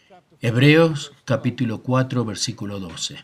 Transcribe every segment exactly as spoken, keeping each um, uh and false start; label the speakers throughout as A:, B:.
A: Hebreos capítulo cuatro, versículo doce.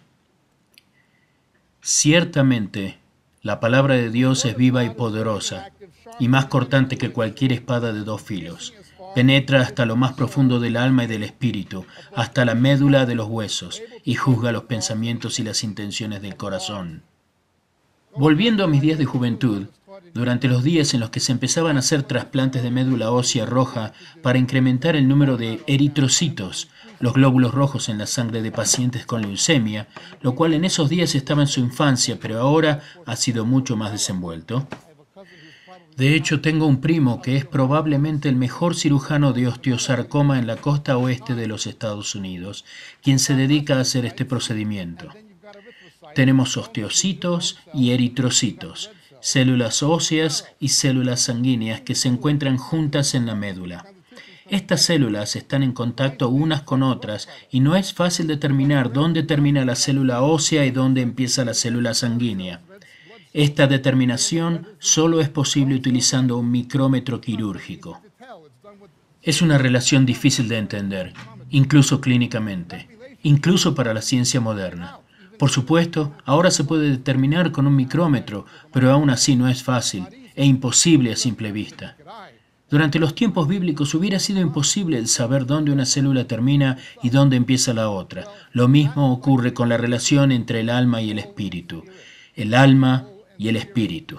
A: Ciertamente, la palabra de Dios es viva y poderosa, y más cortante que cualquier espada de dos filos. Penetra hasta lo más profundo del alma y del espíritu, hasta la médula de los huesos, y juzga los pensamientos y las intenciones del corazón. Volviendo a mis días de juventud, durante los días en los que se empezaban a hacer trasplantes de médula ósea roja para incrementar el número de eritrocitos, los glóbulos rojos en la sangre de pacientes con leucemia, lo cual en esos días estaba en su infancia, pero ahora ha sido mucho más desenvuelto. De hecho, tengo un primo que es probablemente el mejor cirujano de osteosarcoma en la costa oeste de los Estados Unidos, quien se dedica a hacer este procedimiento. Tenemos osteocitos y eritrocitos, células óseas y células sanguíneas que se encuentran juntas en la médula. Estas células están en contacto unas con otras y no es fácil determinar dónde termina la célula ósea y dónde empieza la célula sanguínea. Esta determinación solo es posible utilizando un micrómetro quirúrgico. Es una relación difícil de entender, incluso clínicamente, incluso para la ciencia moderna. Por supuesto, ahora se puede determinar con un micrómetro, pero aún así no es fácil e imposible a simple vista. Durante los tiempos bíblicos hubiera sido imposible saber dónde una célula termina y dónde empieza la otra. Lo mismo ocurre con la relación entre el alma y el espíritu. El alma y el espíritu.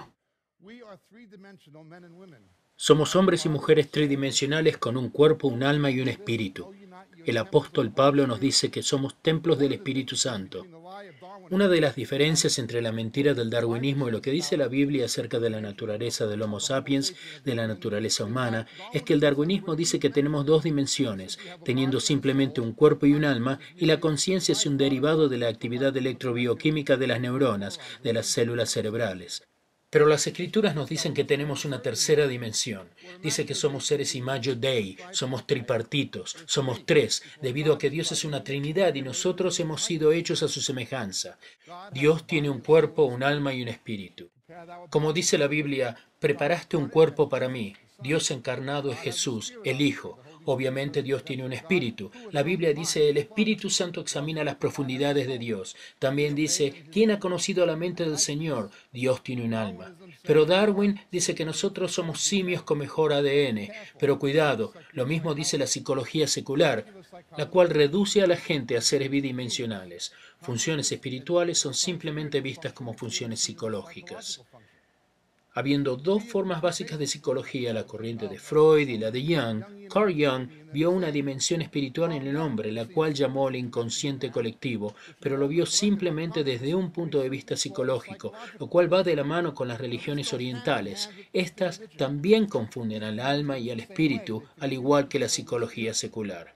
A: Somos hombres y mujeres tridimensionales con un cuerpo, un alma y un espíritu. El apóstol Pablo nos dice que somos templos del Espíritu Santo. Una de las diferencias entre la mentira del darwinismo y lo que dice la Biblia acerca de la naturaleza del Homo sapiens, de la naturaleza humana, es que el darwinismo dice que tenemos dos dimensiones, teniendo simplemente un cuerpo y un alma, y la conciencia es un derivado de la actividad electrobioquímica de las neuronas, de las células cerebrales. Pero las Escrituras nos dicen que tenemos una tercera dimensión. Dice que somos seres imago Dei, somos tripartitos, somos tres, debido a que Dios es una Trinidad y nosotros hemos sido hechos a su semejanza. Dios tiene un cuerpo, un alma y un espíritu. Como dice la Biblia, preparaste un cuerpo para mí. Dios encarnado es Jesús, el Hijo. Obviamente Dios tiene un espíritu. La Biblia dice, el Espíritu Santo examina las profundidades de Dios. También dice, ¿quién ha conocido la mente del Señor? Dios tiene un alma. Pero Darwin dice que nosotros somos simios con mejor A D N. Pero cuidado, lo mismo dice la psicología secular, la cual reduce a la gente a seres bidimensionales. Funciones espirituales son simplemente vistas como funciones psicológicas. Habiendo dos formas básicas de psicología, la corriente de Freud y la de Jung, Carl Jung vio una dimensión espiritual en el hombre, la cual llamó el inconsciente colectivo, pero lo vio simplemente desde un punto de vista psicológico, lo cual va de la mano con las religiones orientales. Estas también confunden al alma y al espíritu, al igual que la psicología secular.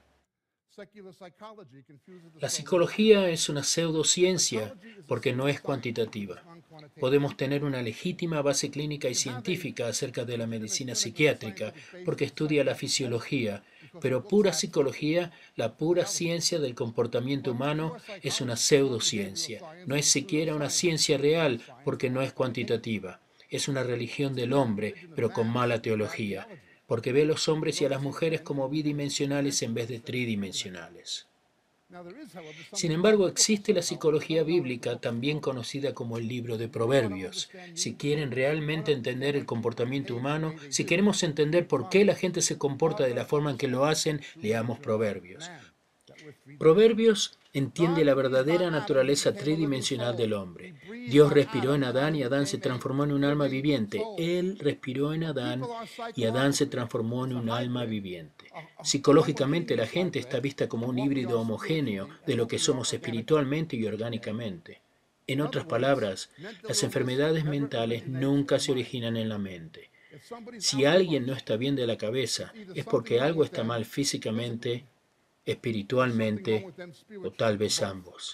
A: La psicología es una pseudociencia porque no es cuantitativa. Podemos tener una legítima base clínica y científica acerca de la medicina psiquiátrica porque estudia la fisiología, pero pura psicología, la pura ciencia del comportamiento humano, es una pseudociencia. No es siquiera una ciencia real porque no es cuantitativa. Es una religión del hombre, pero con mala teología, porque ve a los hombres y a las mujeres como bidimensionales en vez de tridimensionales. Sin embargo, existe la psicología bíblica, también conocida como el libro de Proverbios. Si quieren realmente entender el comportamiento humano, si queremos entender por qué la gente se comporta de la forma en que lo hacen, leamos Proverbios. Proverbios entiende la verdadera naturaleza tridimensional del hombre. Dios respiró en Adán y Adán se transformó en un alma viviente. Él respiró en Adán y Adán se transformó en un alma viviente. Psicológicamente la gente está vista como un híbrido homogéneo de lo que somos espiritualmente y orgánicamente. En otras palabras, las enfermedades mentales nunca se originan en la mente. Si alguien no está bien de la cabeza, es porque algo está mal físicamente, espiritualmente o tal vez ambos.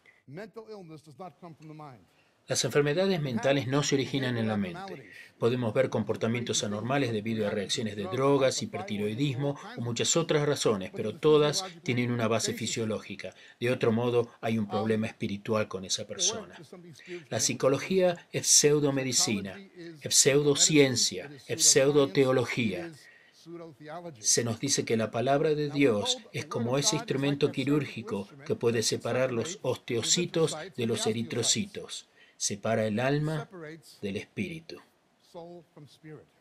A: Las enfermedades mentales no se originan en la mente. Podemos ver comportamientos anormales debido a reacciones de drogas, hipertiroidismo o muchas otras razones, pero todas tienen una base fisiológica. De otro modo, hay un problema espiritual con esa persona. La psicología es pseudomedicina, es pseudociencia, es pseudoteología. Se nos dice que la palabra de Dios es como ese instrumento quirúrgico que puede separar los osteocitos de los eritrocitos, separa el alma del espíritu.